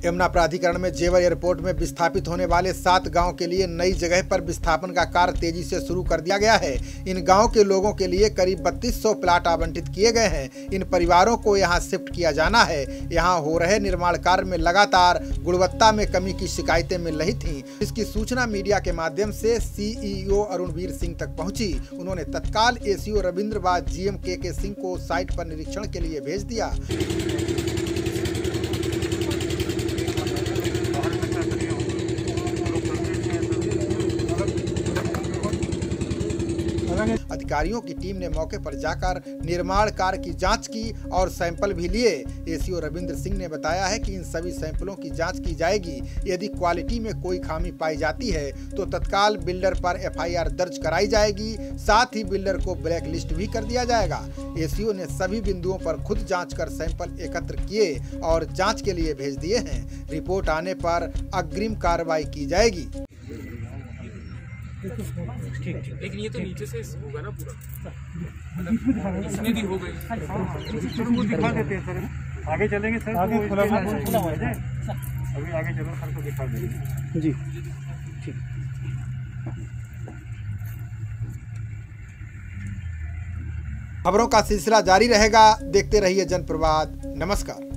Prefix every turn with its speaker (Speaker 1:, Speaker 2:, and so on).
Speaker 1: यमुना प्राधिकरण में जेवर एयरपोर्ट में विस्थापित होने वाले 7 गांव के लिए नई जगह पर विस्थापन का कार्य तेजी से शुरू कर दिया गया है। इन गांव के लोगों के लिए करीब 3200 प्लाट आवंटित किए गए हैं। इन परिवारों को यहां शिफ्ट किया जाना है। यहां हो रहे निर्माण कार्य में लगातार गुणवत्ता में कमी की शिकायतें मिल रही थीं। इसकी सूचना मीडिया के माध्यम से सीईओ अरुणवीर सिंह तक पहुंची। उन्होंने तत्काल एसीओ रविंद्र व जीएम के सिंह को साइट पर निरीक्षण के लिए भेज दिया। अधिकारियों की टीम ने मौके पर जाकर निर्माण कार्य की जांच की और सैंपल भी लिए। एसीओ रविंद्र सिंह ने बताया है कि इन सभी सैंपलों की जांच की जाएगी। यदि क्वालिटी में कोई खामी पाई जाती है तो तत्काल बिल्डर पर एफआईआर दर्ज कराई जाएगी। साथ ही बिल्डर को ब्लैक लिस्ट भी कर दिया जाएगा। एसीओ ने सभी बिंदुओं पर खुद जांच कर सैंपल एकत्र किए और जांच के लिए भेज दिए हैं। रिपोर्ट आने पर अग्रिम कार्रवाई की जाएगी।
Speaker 2: ठीक, लेकिन ये तो नीचे से होगा ना पूरा, मतलब इसमें भी हो गई।
Speaker 3: वो दिखा देते हैं सर, आगे चलेंगे सर, आगे खुला हुआ है, अभी आगे चलो सर को दिखा देंगे जी। ठीक,
Speaker 1: खबरों का सिलसिला जारी रहेगा। देखते रहिए जनप्रवाद। नमस्कार।